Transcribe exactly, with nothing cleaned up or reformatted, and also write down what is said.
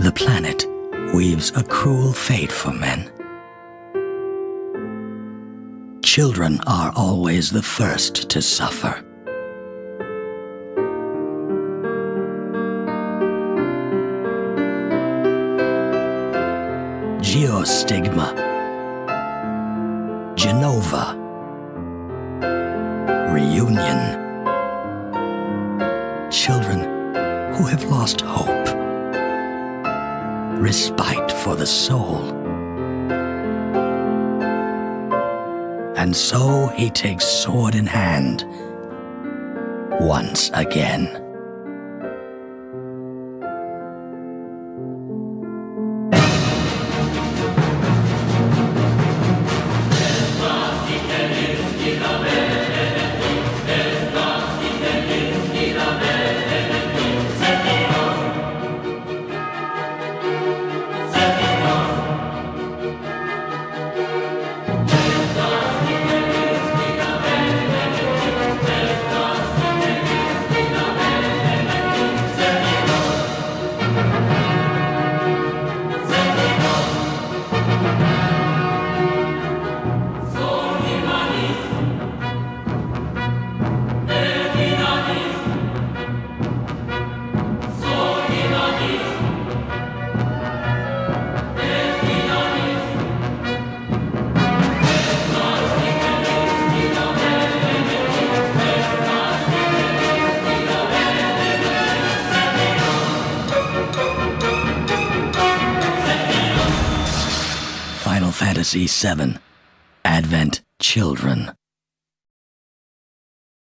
The planet weaves a cruel fate for men. Children are always the first to suffer. Geostigma, Genova, reunion. Children who have lost hope, respite for the soul. And so he takes sword in hand once again. Final Fantasy seven, Advent Children.